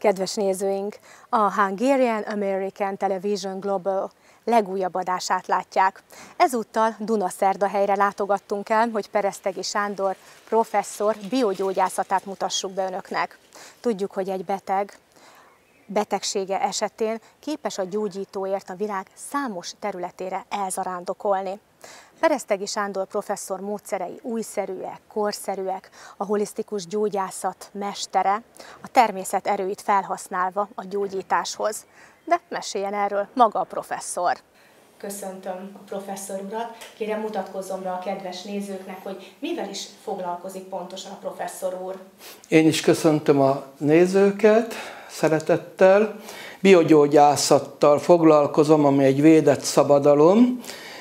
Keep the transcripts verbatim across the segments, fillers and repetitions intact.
Kedves nézőink, a Hungarian American Television Global legújabb adását látják. Ezúttal Dunaszerdahelyre látogattunk el, hogy Peresztegi Sándor professzor biogyógyászatát mutassuk be önöknek. Tudjuk, hogy egy beteg betegsége esetén képes a gyógyítóért a világ számos területére elzarándokolni. Peresztegi Sándor professzor módszerei újszerűek, korszerűek, a holisztikus gyógyászat mestere, a természet erőit felhasználva a gyógyításhoz. De meséljen erről maga a professzor. Köszöntöm a professzor urat. Kérem, mutatkozzon be a kedves nézőknek, hogy mivel is foglalkozik pontosan a professzor úr. Én is köszöntöm a nézőket szeretettel. Biogyógyászattal foglalkozom, ami egy védett szabadalom,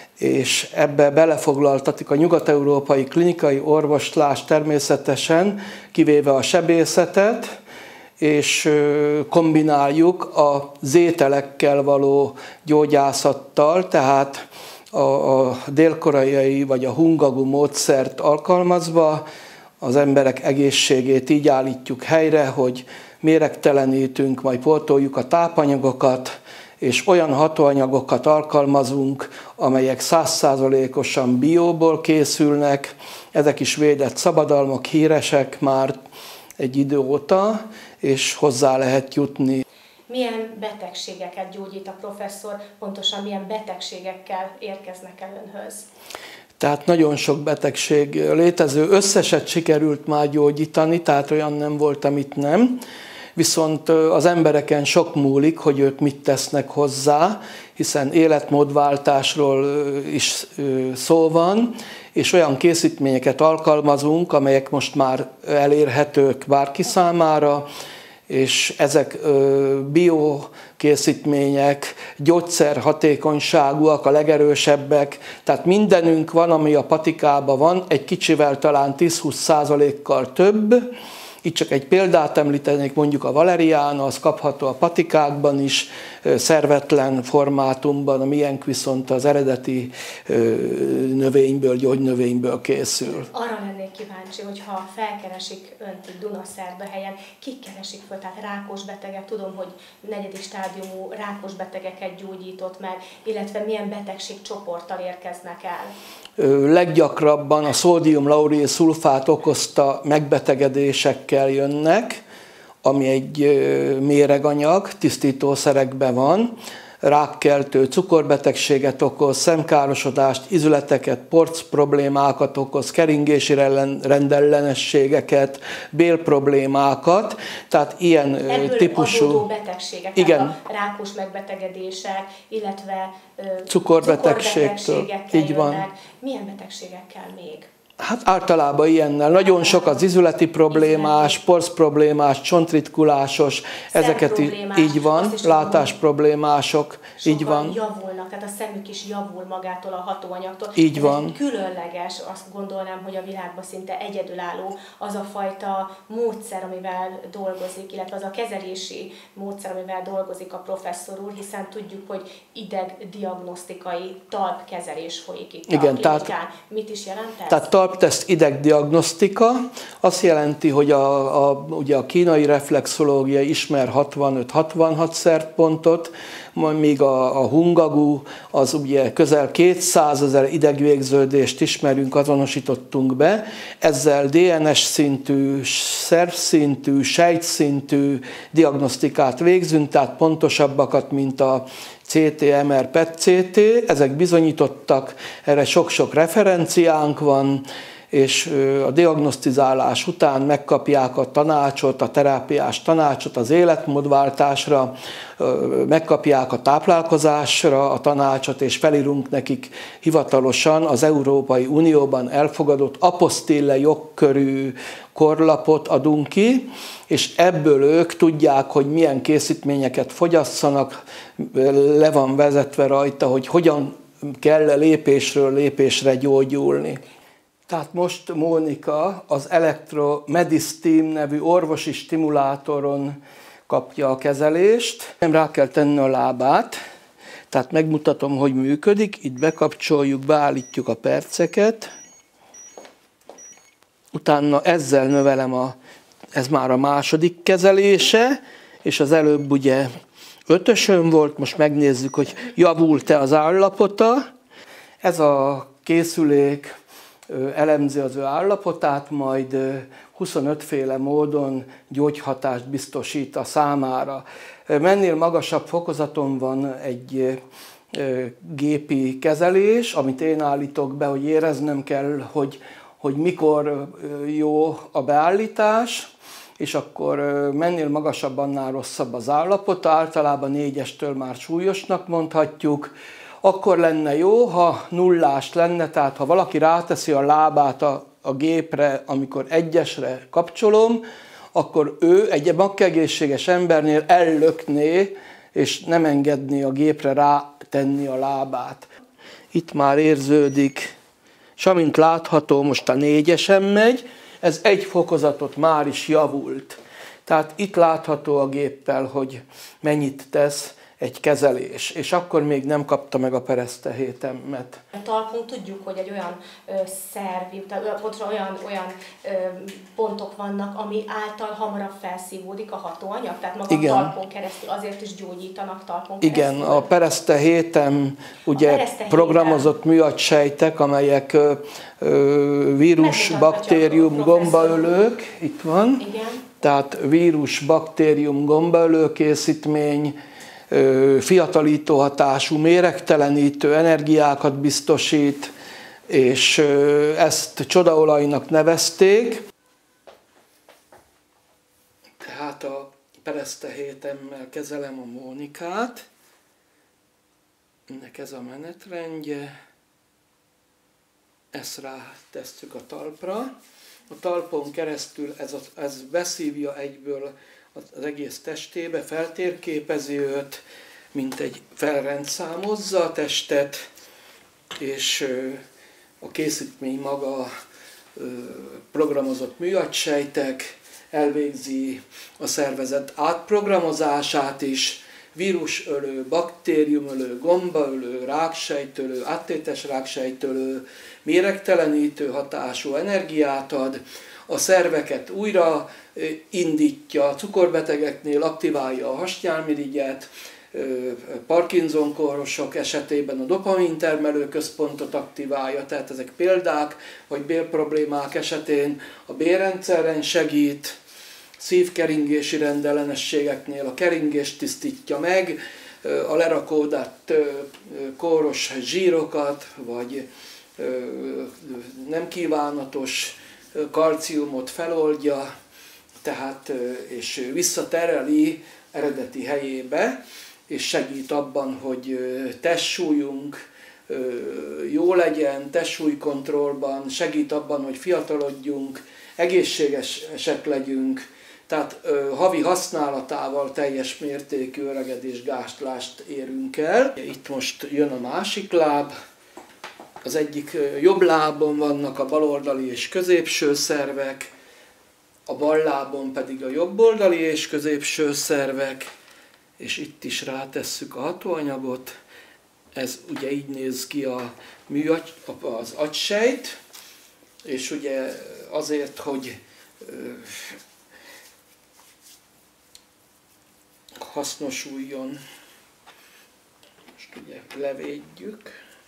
és ebbe belefoglaltatik a nyugat-európai klinikai orvoslást természetesen, kivéve a sebészetet, és kombináljuk az ételekkel való gyógyászattal, tehát a, a dél-koreai vagy a hungagu módszert alkalmazva az emberek egészségét így állítjuk helyre, hogy méregtelenítünk, majd pótoljuk a tápanyagokat, és olyan hatóanyagokat alkalmazunk, amelyek száz százalékosan bióból készülnek. Ezek is védett szabadalmak, híresek már egy idő óta, és hozzá lehet jutni. Milyen betegségeket gyógyít a professzor, pontosan milyen betegségekkel érkeznek el önhöz? Tehát nagyon sok betegség létező, összeset sikerült már gyógyítani, tehát olyan nem volt, amit nem. Viszont az embereken sok múlik, hogy ők mit tesznek hozzá, hiszen életmódváltásról is szó van, és olyan készítményeket alkalmazunk, amelyek most már elérhetők bárki számára, és ezek biokészítmények, gyógyszerhatékonyságúak, a legerősebbek, tehát mindenünk van, ami a patikában van, egy kicsivel talán tíz-húsz százalékkal több. Itt csak egy példát említenék, mondjuk a valeriána, az kapható a patikákban is, szervetlen formátumban, a miénk viszont az eredeti növényből, gyógynövényből készül. Arra lennék kíváncsi, hogyha felkeresik önt itt Dunaszerdahelyen, kik keresik föl, tehát rákos betegek, tudom, hogy negyedik stádiumú rákos betegeket gyógyított meg, illetve milyen betegségcsoporttal érkeznek el? Leggyakrabban a szódium-lauril szulfát okozta megbetegedésekkel jönnek, ami egy méreganyag, tisztítószerekben van, rákkeltő, cukorbetegséget okoz, szemkárosodást, izületeket, porc problémákat okoz, keringési rendellenességeket, bélproblémákat, tehát ilyen ebből típusú adódó betegségek, igen. a rákos megbetegedések, illetve cukorbetegségtől, így van. jönnek. Milyen betegségekkel még? Hát általában ilyennel. Nagyon sok az izületi problémás, porc problémás, csontritkulásos, ezeket így van, látás problémások, így van. Javulnak, tehát a szemük is javul magától a hatóanyagtól. Így Ez van. egy különleges, azt gondolnám, hogy a világban szinte egyedülálló az a fajta módszer, amivel dolgozik, illetve az a kezelési módszer, amivel dolgozik a professzor úr, hiszen tudjuk, hogy idegdiagnosztikai talpkezelés folyik itt. Igen, a tehát, mit is jelent ez? Tehát talpteszt idegdiagnosztika azt jelenti, hogy a, a, ugye a kínai reflexológia ismer hatvanöt-hatvanhat szerpontot, míg a, a hungagu az ugye közel kétszázezer idegvégződést ismerünk, azonosítottunk be. Ezzel dé en es szintű, szervszintű, sejtszintű diagnosztikát végzünk, tehát pontosabbakat, mint a cé té, em er, pé e té cé té, ezek bizonyítottak, erre sok-sok referenciánk van, és a diagnosztizálás után megkapják a tanácsot, a terápiás tanácsot az életmódváltásra, megkapják a táplálkozásra a tanácsot, és felírunk nekik hivatalosan az Európai Unióban elfogadott apostille jogkörű korlapot adunk ki, és ebből ők tudják, hogy milyen készítményeket fogyasszanak, le van vezetve rajta, hogy hogyan kell lépésről lépésre gyógyulni. Tehát most Mónika az Electromedistim nevű orvosi stimulátoron kapja a kezelést. Nem rá kell tenni a lábát, tehát megmutatom, hogy működik. Itt bekapcsoljuk, beállítjuk a perceket. Utána ezzel növelem, a, ez már a második kezelése, és az előbb ugye ötösön volt, most megnézzük, hogy javult-e az állapota. Ez a készülék elemzi az ő állapotát, majd huszonöt féle módon gyógyhatást biztosít a számára. Mennél magasabb fokozaton van egy gépi kezelés, amit én állítok be, hogy éreznem kell, hogy, hogy mikor jó a beállítás, és akkor mennél magasabb, annál rosszabb az állapota, általában négyestől már súlyosnak mondhatjuk. Akkor lenne jó, ha nullás lenne, tehát ha valaki ráteszi a lábát a, a gépre, amikor egyesre kapcsolom, akkor ő egy magegészséges embernél ellökné, és nem engedné a gépre rátenni a lábát. Itt már érződik, és amint látható, most a négyesen megy, ez egy fokozatot már is javult. Tehát itt látható a géppel, hogy mennyit tesz egy kezelés, és akkor még nem kapta meg a peresztehétemet. A talpon tudjuk, hogy egy olyan ö, szerv, tehát olyan, olyan ö, pontok vannak, ami által hamarabb felszívódik a hatóanyag, tehát maga Igen. a talpon keresztül, azért is gyógyítanak talpon keresztül. Igen, a peresztehétem, ugye peresztehétem. Programozott műagysejtek, amelyek ö, ö, vírus, baktérium, gombaölők, itt van, Igen. Tehát vírus, baktérium, gombaölő készítmény, fiatalító hatású, méregtelenítő energiákat biztosít, és ezt csodaolajnak nevezték. Tehát a peresztehétemmel kezelem a Mónikát. Ennek ez a menetrendje. Ezt rátesszük a talpra. A talpon keresztül ez, a, ez beszívja egyből az egész testébe, feltérképezi őt, mint egy felrendszámozza a testet, és a készítmény maga programozott műagysejtek, elvégzi a szervezet átprogramozását is, vírusölő, baktériumölő, gombaölő, ráksejtölő, áttétes ráksejtölő, méregtelenítő hatású energiát ad, a szerveket újra indítja, a cukorbetegeknél aktiválja a hasnyálmirigyet, Parkinson-kórosok esetében a dopamintermelő központot aktiválja, tehát ezek példák, vagy bélproblémák esetén a bélrendszeren segít, szívkeringési rendellenességeknél a keringést tisztítja meg, a lerakódott kóros zsírokat, vagy nem kívánatos kalciumot feloldja, tehát, és visszatereli eredeti helyébe, és segít abban, hogy testsúlyunk jó legyen, testsúlykontrollban, segít abban, hogy fiatalodjunk, egészségesek legyünk, tehát havi használatával teljes mértékű öregedés-gátlást érünk el. Itt most jön a másik láb. Az egyik jobb lábon vannak a baloldali és középső szervek, a bal lábon pedig a jobboldali és középső szervek, és itt is rátesszük a hatóanyagot. Ez ugye így néz ki a műagy, az agysejt, és ugye azért, hogy hasznosuljon, most ugye levédjük.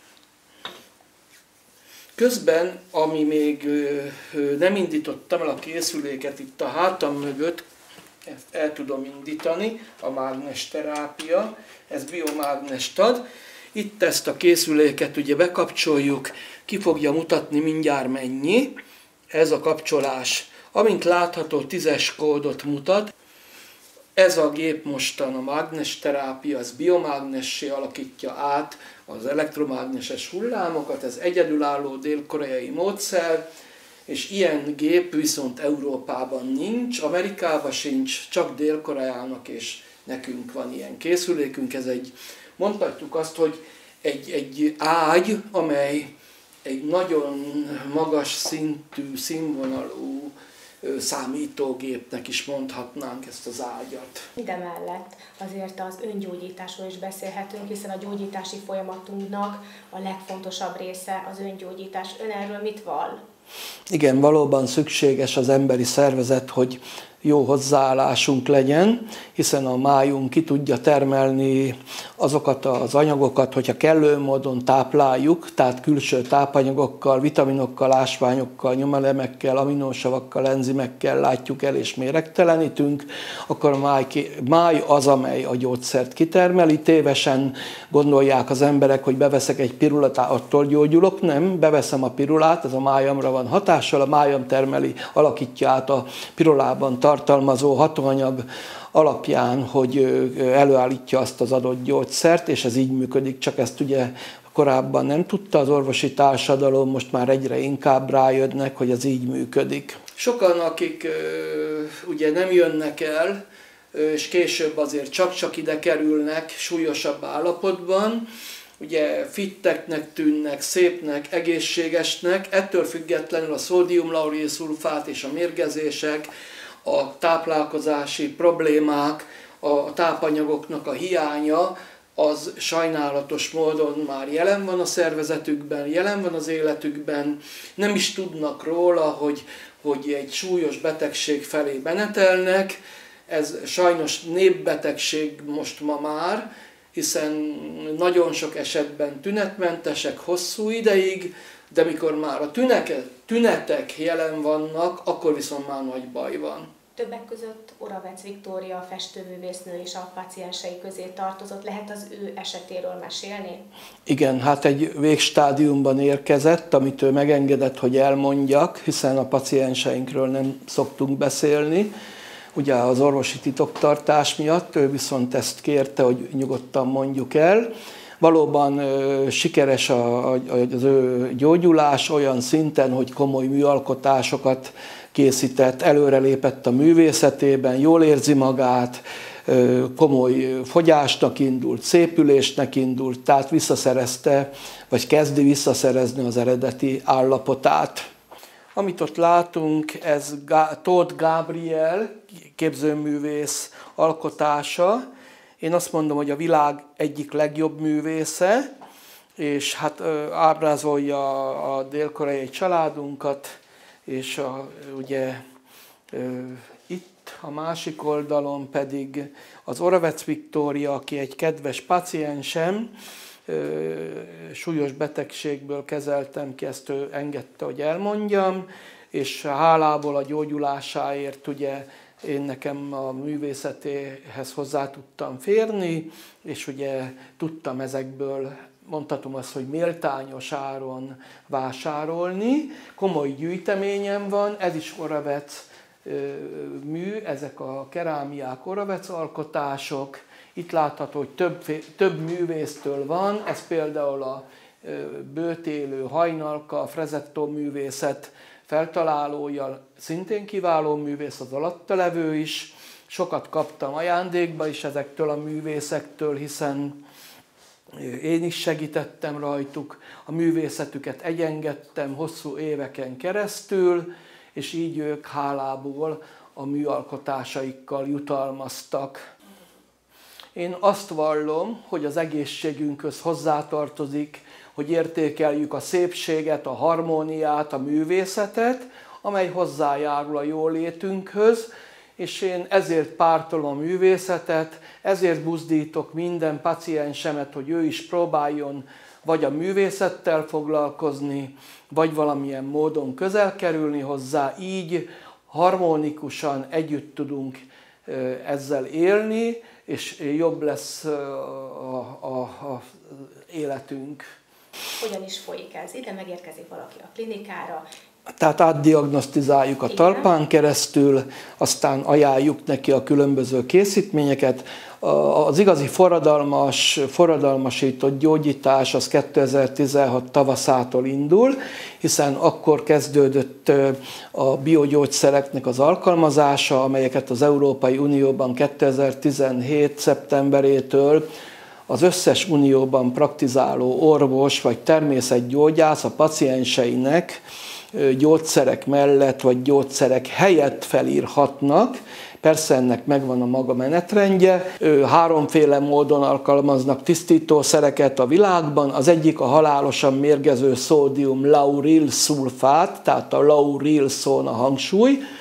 Közben, ami még nem indítottam el a készüléket, itt a hátam mögött, ezt el tudom indítani, a mágnesterápia, ez biomágnest ad. Itt ezt a készüléket ugye bekapcsoljuk, ki fogja mutatni mindjárt mennyi, ez a kapcsolás. Amint látható, tízes kódot mutat. Ez a gép mostan a mágnesterápia, az biomágnessé alakítja át az elektromágneses hullámokat, ez egyedülálló dél-koreai módszer, és ilyen gép viszont Európában nincs, Amerikában sincs, csak Dél-Koreának és nekünk van ilyen készülékünk. Ez egy, mondhatjuk azt, hogy egy, egy ágy, amely egy nagyon magas szintű, színvonalú számítógépnek is mondhatnánk ezt az ágyat. Ide mellett azért az öngyógyításról is beszélhetünk, hiszen a gyógyítási folyamatunknak a legfontosabb része az öngyógyítás. Ön erről mit vall? Igen, valóban szükséges az emberi szervezet, hogy jó hozzáállásunk legyen, hiszen a májunk ki tudja termelni azokat az anyagokat, hogyha kellő módon tápláljuk, tehát külső tápanyagokkal, vitaminokkal, ásványokkal, nyomelemekkel, aminósavakkal, enzimekkel látjuk el és méregtelenítünk, akkor a máj, máj az, amely a gyógyszert kitermeli. Tévesen gondolják az emberek, hogy beveszek egy pirulát, attól gyógyulok. Nem, beveszem a pirulát, ez a májamra van hatással, a májam termeli, alakítja át a pirulában tartalmazó hatóanyag alapján, hogy előállítja azt az adott gyógyszert, és ez így működik, csak ezt ugye korábban nem tudta az orvosi társadalom, most már egyre inkább rájönnek, hogy ez így működik. Sokan, akik ugye nem jönnek el, és később azért csak-csak ide kerülnek súlyosabb állapotban, ugye fitteknek tűnnek, szépnek, egészségesnek, ettől függetlenül a szódium-lauril-szulfát és a mérgezések, a táplálkozási problémák, a tápanyagoknak a hiánya, az sajnálatos módon már jelen van a szervezetükben, jelen van az életükben, nem is tudnak róla, hogy, hogy egy súlyos betegség felé menetelnek. Ez sajnos népbetegség most ma már, hiszen nagyon sok esetben tünetmentesek hosszú ideig, de mikor már a tünetek, tünetek jelen vannak, akkor viszont már nagy baj van. Többek között Oravec Viktória festőművésznő is a paciensei közé tartozott. Lehet az ő esetéről mesélni? Igen, hát egy végstádiumban érkezett, amit ő megengedett, hogy elmondjak, hiszen a pacienseinkről nem szoktunk beszélni, ugye az orvosi titoktartás miatt, ő viszont ezt kérte, hogy nyugodtan mondjuk el. Valóban ö, sikeres a, a, az ő gyógyulás olyan szinten, hogy komoly műalkotásokat készített, előrelépett a művészetében, jól érzi magát, ö, komoly fogyásnak indult, szépülésnek indult, tehát visszaszerezte, vagy kezdi visszaszerezni az eredeti állapotát. Amit ott látunk, ez Tóth Gabriel képzőművész alkotása. Én azt mondom, hogy a világ egyik legjobb művésze, és hát ábrázolja a dél-koreai családunkat, és a, ugye itt a másik oldalon pedig az Oravec Viktória, aki egy kedves paciensem, súlyos betegségből kezeltem ki, ezt ő engedte, hogy elmondjam, és hálából a gyógyulásáért ugye én nekem a művészetéhez hozzá tudtam férni, és ugye tudtam ezekből, mondhatom azt, hogy méltányos áron vásárolni. Komoly gyűjteményem van, ez is Oravec mű, ezek a kerámiák Oravec alkotások. Itt látható, hogy több, több művésztől van, ez például a Bőtélő Hajnalka, a Fresetto művészet feltalálója, szintén kiváló művész, az alatta levő is. Sokat kaptam ajándékba is ezektől a művészektől, hiszen én is segítettem rajtuk, a művészetüket egyengettem hosszú éveken keresztül, és így ők hálából a műalkotásaikkal jutalmaztak. Én azt vallom, hogy az egészségünkhöz hozzátartozik, hogy értékeljük a szépséget, a harmóniát, a művészetet, amely hozzájárul a jólétünkhöz, és én ezért pártolom a művészetet, ezért buzdítok minden paciensemet, hogy ő is próbáljon vagy a művészettel foglalkozni, vagy valamilyen módon közel kerülni hozzá, így harmonikusan együtt tudunk ezzel élni, és jobb lesz a, a, a életünk. Hogyan is folyik ez? Ide megérkezik valaki a klinikára. Tehát átdiagnosztizáljuk a talpán keresztül, aztán ajánljuk neki a különböző készítményeket. Az igazi forradalmas, forradalmasított gyógyítás az kétezer-tizenhat tavaszától indul, hiszen akkor kezdődött a biogyógyszereknek az alkalmazása, amelyeket az Európai Unióban kétezer-tizenhét szeptemberétől az összes unióban praktizáló orvos vagy természetgyógyász a pacienseinek gyógyszerek mellett vagy gyógyszerek helyett felírhatnak. Persze ennek megvan a maga menetrendje. Háromféle módon alkalmaznak tisztítószereket a világban. Az egyik a halálosan mérgező szódium lauril szulfát, tehát a lauril szón a hangsúly.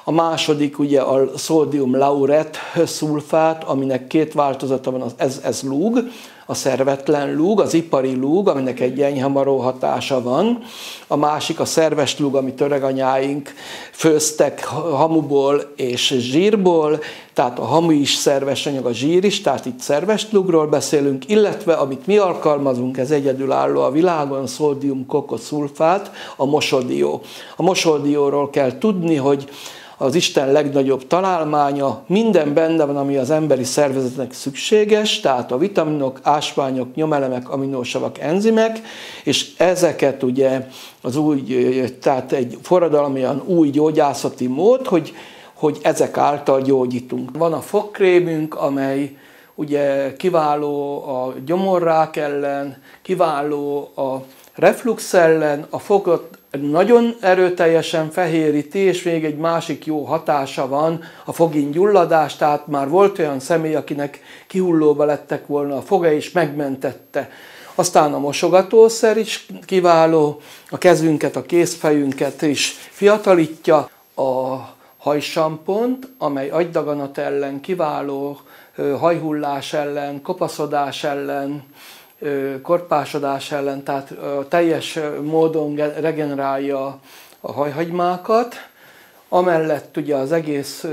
A második ugye a szódium lauret szulfát, aminek két változata van, ez, ez lúg, a szervetlen lúg, az ipari lúg, aminek egy enyhe maró hatása van. A másik a szerves lúg, amit öreganyáink főztek hamuból és zsírból, tehát a hamu is szerves anyag, a zsír is, tehát itt szerves lúgról beszélünk, illetve amit mi alkalmazunk, ez egyedülálló a világon, szódium kokoszulfát, a mosodió. A mosodióról kell tudni, hogy az Isten legnagyobb találmánya, minden benne van, ami az emberi szervezetnek szükséges, tehát a vitaminok, ásványok, nyomelemek, aminósavak, enzimek, és ezeket ugye az új, tehát egy forradalmian új gyógyászati mód, hogy, hogy ezek által gyógyítunk. Van a fogkrémünk, amely ugye kiváló a gyomorrák ellen, kiváló a reflux ellen, a fogat nagyon erőteljesen fehéríti, és még egy másik jó hatása van, a fogingyulladás, tehát már volt olyan személy, akinek kihullóba lettek volna a foga, és megmentette. Aztán a mosogatószer is kiváló, a kezünket, a kézfejünket is fiatalítja, a hajsampont, amely agydaganat ellen kiváló, hajhullás ellen, kopaszodás ellen, korpásodás ellen, tehát teljes módon regenerálja a hajhagymákat. Amellett ugye az egész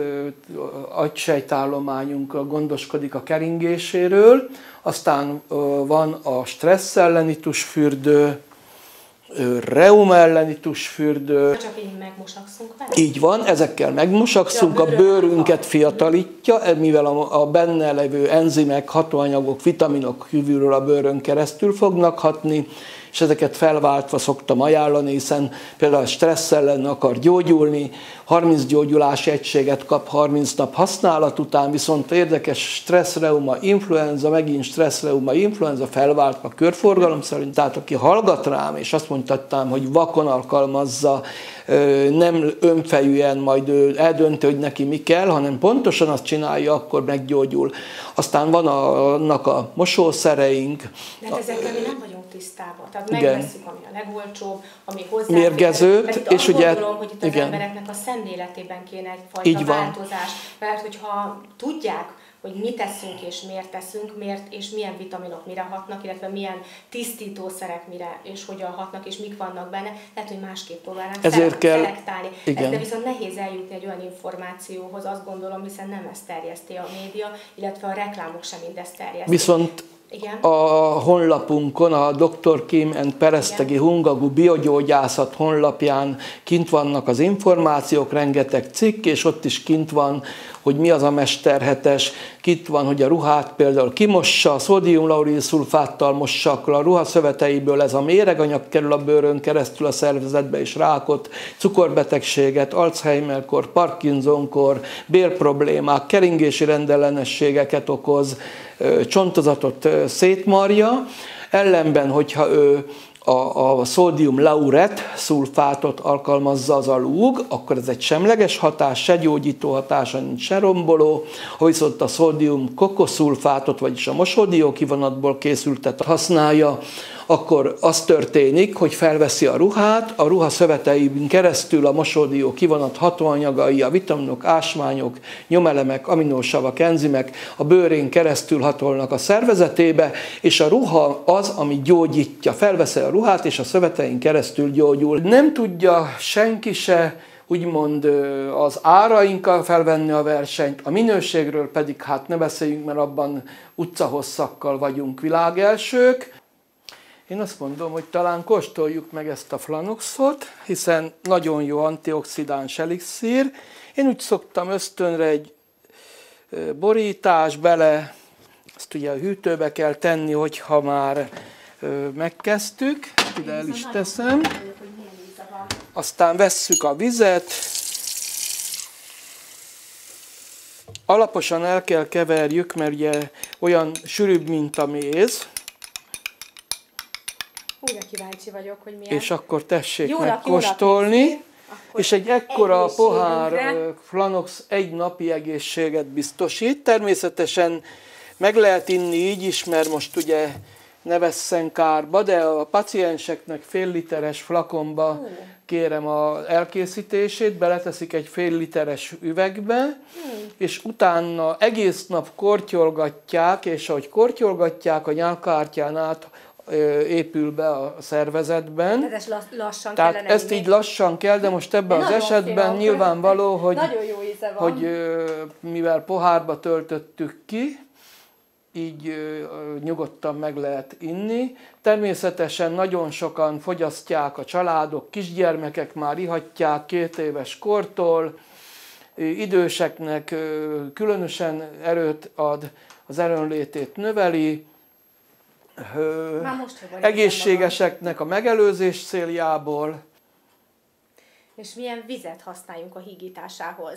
agysejtállományunk gondoskodik a keringéséről, aztán van a stressz elleni tusfürdő, reuma elleni tusfürdő. Csak így megmosakszunk vele? Így van, ezekkel megmosakszunk, a bőrünket fiatalítja, mivel a, a benne levő enzimek, hatóanyagok, vitaminok kívülről a bőrön keresztül fognak hatni, és ezeket felváltva szoktam ajánlani, hiszen például a stressz ellen akar gyógyulni, harminc gyógyulási egységet kap harminc nap használat után, viszont érdekes stressz, reuma, influenza, megint stressz, reuma, influenza felváltva körforgalom szerint, tehát aki hallgat rám, és azt mondhatnám, hogy vakon alkalmazza, nem önfejűen majd ő eldönti, hogy neki mi kell, hanem pontosan azt csinálja, akkor meggyógyul. Aztán van a, annak a mosószereink. De hát ezekkel mi nem vagyunk tisztában. Tehát megveszünk, ami a legolcsóbb, ami hozzá. Mérgezőt, és azt ugye... gondolom, hogy itt az igen. embereknek a szemléletében kéne egyfajta változás. Mert hogyha tudják, hogy mit teszünk és miért teszünk, miért és milyen vitaminok mire hatnak, illetve milyen tisztítószerek mire és hogyan hatnak, és mik vannak benne, lehet, hogy másképp próbálnánk ezért kell szelektálni. Ez de viszont nehéz eljutni egy olyan információhoz, azt gondolom, hiszen nem ezt terjeszti a média, illetve a reklámok sem mindezt terjesztik. Viszont igen. A honlapunkon, a doktor Kim and Peresztegi Hungagu biogyógyászat honlapján kint vannak az információk, rengeteg cikk, és ott is kint van, hogy mi az a mesterhetes, kint van, hogy a ruhát például kimossa, a szódium-lauril szulfáttal mossa, akkor a ruha szöveteiből ez a méreganyag kerül a bőrön keresztül a szervezetbe, és rákot, cukorbetegséget, Alzheimer-kor, Parkinson-kor, bélproblémák, keringési rendellenességeket okoz, csontozatot szétmarja, ellenben, hogyha ő a, a szódium lauret szulfátot alkalmazza az a lúg, akkor ez egy semleges hatás, se gyógyító hatása nincs, se romboló. Ha viszont a szódium kokoszulfátot, vagyis a mosodió kivonatból készültet használja, akkor az történik, hogy felveszi a ruhát, a ruha szövetein keresztül a mosódió kivonat hatóanyagai, a vitaminok, ásványok, nyomelemek, aminósavak, enzimek a bőrén keresztül hatolnak a szervezetébe, és a ruha az, ami gyógyítja. Felveszi a ruhát, és a szövetein keresztül gyógyul. Nem tudja senki se úgymond az árainkkal felvenni a versenyt, a minőségről pedig hát ne beszéljünk, mert abban utcahosszakkal vagyunk világelsők. Én azt mondom, hogy talán kóstoljuk meg ezt a Flanoxot, hiszen nagyon jó antioxidáns elixír. Én úgy szoktam ösztönre egy borítás bele, azt ugye a hűtőbe kell tenni, hogyha már megkezdtük. Ide el is teszem. Aztán vesszük a vizet. Alaposan el kell keverjük, mert ugye olyan sűrűbb, mint a méz. Újra kíváncsi vagyok, hogy milyen. És akkor tessék jó megkóstolni. És egy ekkora pohár Flanox egy napi egészséget biztosít. Természetesen meg lehet inni így is, mert most ugye ne vesszen kárba, de a pacienseknek fél literes flakonba uh. kérem az elkészítését, beleteszik egy fél literes üvegbe, uh. és utána egész nap kortyolgatják, és ahogy kortyolgatják, a nyálkahártyán át épül be a szervezetben. Tehát ezt lassan Tehát kellene ezt így lassan kell, de most ebben de az esetben finom. Nyilvánvaló, hogy, hogy mivel pohárba töltöttük ki, így nyugodtan meg lehet inni. Természetesen nagyon sokan fogyasztják a családok, kisgyermekek már ihatják két éves kortól, időseknek különösen erőt ad, az erőnlétét növeli, most, egészségeseknek a megelőzés céljából. És milyen vizet használjunk a hígításához?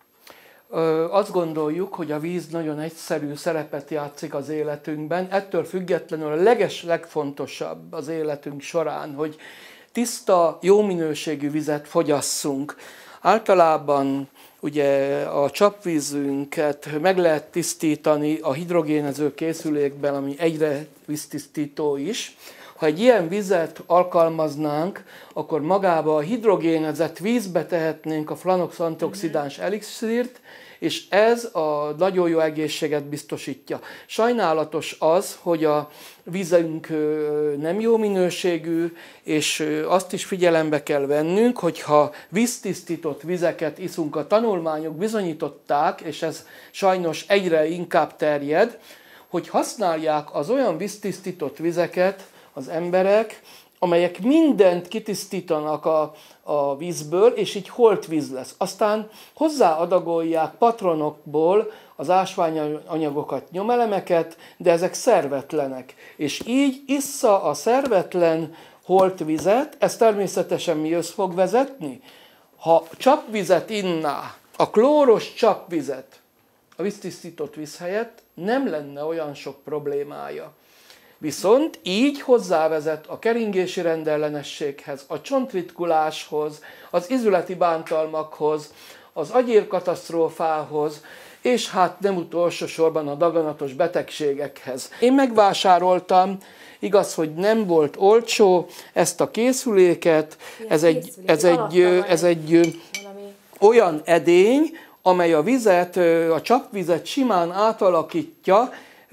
Azt gondoljuk, hogy a víz nagyon egyszerű szerepet játszik az életünkben, ettől függetlenül a leges legfontosabb az életünk során, hogy tiszta, jó minőségű vizet fogyasszunk. Általában ugye a csapvízünket meg lehet tisztítani a hidrogénező készülékben, ami egyre víztisztító is. Ha egy ilyen vizet alkalmaznánk, akkor magába a hidrogénezett vízbe tehetnénk a flanox antioxidáns elixírt, és ez a nagyon jó egészséget biztosítja. Sajnálatos az, hogy a vízünk nem jó minőségű, és azt is figyelembe kell vennünk, hogyha víztisztított vizeket iszunk, a tanulmányok bizonyították, és ez sajnos egyre inkább terjed, hogy használják az olyan víztisztított vizeket az emberek, amelyek mindent kitisztítanak a, a vízből, és így holtvíz lesz. Aztán hozzáadagolják patronokból az ásványanyagokat, nyomelemeket, de ezek szervetlenek. És így issza a szervetlen holtvizet, ez természetesen mihoz fog vezetni? Ha csapvizet inná, a klóros csapvizet, a víztisztított víz helyett nem lenne olyan sok problémája. Viszont így hozzávezet a keringési rendellenességhez, a csontritkuláshoz, az izületi bántalmakhoz, az agyérkatasztrófához, és hát nem utolsó sorban a daganatos betegségekhez. Én megvásároltam, igaz, hogy nem volt olcsó, ezt a készüléket, ez egy, ez egy, ez egy olyan edény, amely a vizet, a csapvizet simán átalakítja,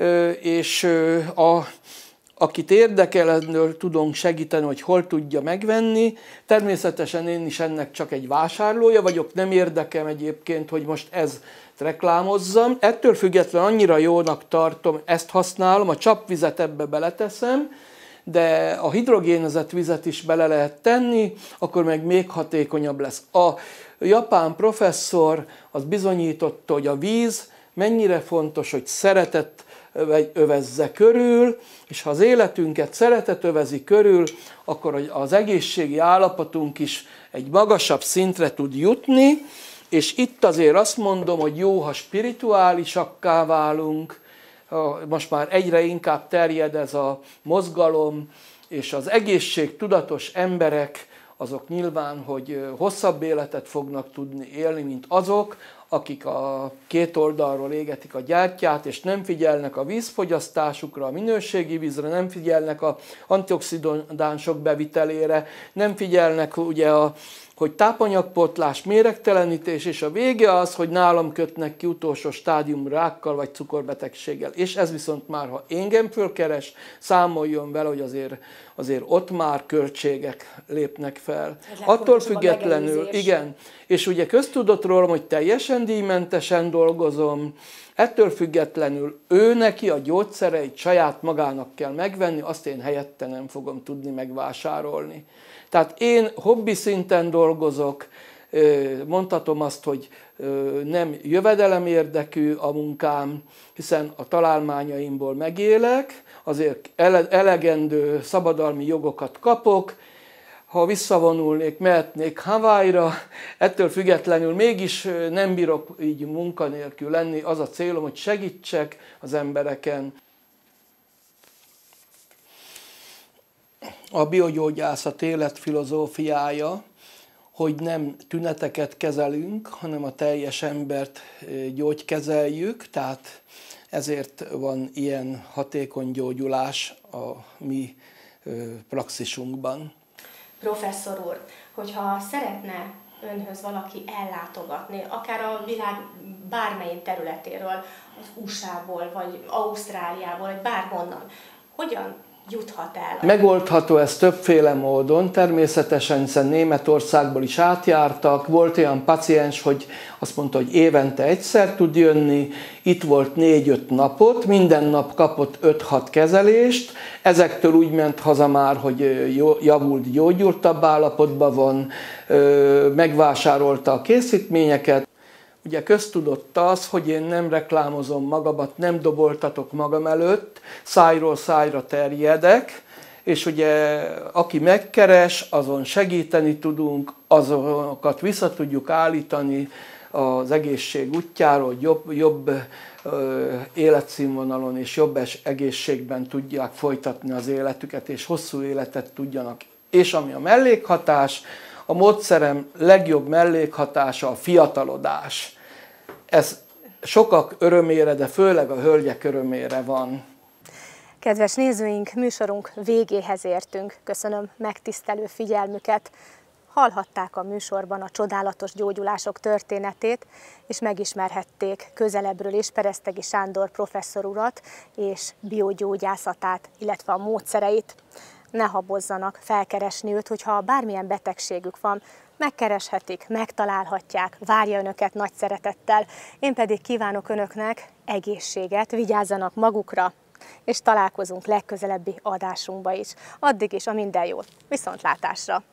és a, akit érdekel, ennél tudunk segíteni, hogy hol tudja megvenni. Természetesen én is ennek csak egy vásárlója vagyok, nem érdekem egyébként, hogy most ez reklámozzam. Ettől függetlenül annyira jónak tartom, ezt használom, a csapvizet ebbe beleteszem, de a hidrogénezett vizet is bele lehet tenni, akkor meg még hatékonyabb lesz. A japán professzor az bizonyította, hogy a víz mennyire fontos, hogy szeretet övezze körül, és ha az életünket szeretet övezi körül, akkor az egészségi állapotunk is egy magasabb szintre tud jutni, és itt azért azt mondom, hogy jó, ha spirituálisakká válunk, most már egyre inkább terjed ez a mozgalom, és az egészségtudatos emberek, azok nyilván, hogy hosszabb életet fognak tudni élni, mint azok, akik a két oldalról égetik a gyertyát, és nem figyelnek a vízfogyasztásukra, a minőségi vízre, nem figyelnek a antioxidánsok bevitelére, nem figyelnek ugye a, hogy tápanyagpótlás, méregtelenítés, és a vége az, hogy nálam kötnek ki utolsó stádium rákkal vagy cukorbetegséggel. És ez viszont már, ha engem fölkeres, számoljon vele, hogy azért, azért ott már költségek lépnek fel. Attól függetlenül, igen, és ugye köztudott rólam, hogy teljesen díjmentesen dolgozom, ettől függetlenül ő neki a gyógyszereit saját magának kell megvenni, azt én helyette nem fogom tudni megvásárolni. Tehát én hobbi szinten dolgozok, mondhatom azt, hogy nem jövedelem érdekű a munkám, hiszen a találmányaimból megélek, azért elegendő szabadalmi jogokat kapok, ha visszavonulnék, mehetnék Hawaii-ra, ettől függetlenül mégis nem bírok így munkanélkül lenni, az a célom, hogy segítsek az embereken. A biogyógyászat életfilozófiája, hogy nem tüneteket kezelünk, hanem a teljes embert gyógykezeljük, tehát ezért van ilyen hatékony gyógyulás a mi praxisunkban. Professzor úr, hogyha szeretne önhöz valaki ellátogatni, akár a világ bármelyik területéről, az u es á-ból, vagy Ausztráliából, vagy bárhonnan, hogyan juthat el? Megoldható ez többféle módon, természetesen, hiszen Németországból is átjártak, volt olyan paciens, hogy azt mondta, hogy évente egyszer tud jönni, itt volt négy-öt napot, minden nap kapott öt-hat kezelést, ezektől úgy ment haza már, hogy javult, gyógyultabb állapotban van, megvásárolta a készítményeket. Ugye köztudott az, hogy én nem reklámozom magamat, nem doboltatok magam előtt, szájról szájra terjedek, és ugye aki megkeres, azon segíteni tudunk, azokat vissza tudjuk állítani az egészség útjáról, hogy jobb, jobb életszínvonalon és jobb egészségben tudják folytatni az életüket, és hosszú életet tudjanak. És ami a mellékhatás, a módszerem legjobb mellékhatása a fiatalodás. Ez sokak örömére, de főleg a hölgyek örömére van. Kedves nézőink, műsorunk végéhez értünk. Köszönöm megtisztelő figyelmüket. Hallhatták a műsorban a csodálatos gyógyulások történetét, és megismerhették közelebbről is Peresztegi Sándor professzor urat és biogyógyászatát, illetve a módszereit. Ne habozzanak felkeresni őt, hogyha bármilyen betegségük van, megkereshetik, megtalálhatják, várja önöket nagy szeretettel. Én pedig kívánok önöknek egészséget, vigyázzanak magukra, és találkozunk legközelebbi adásunkba is. Addig is a minden jót, viszontlátásra!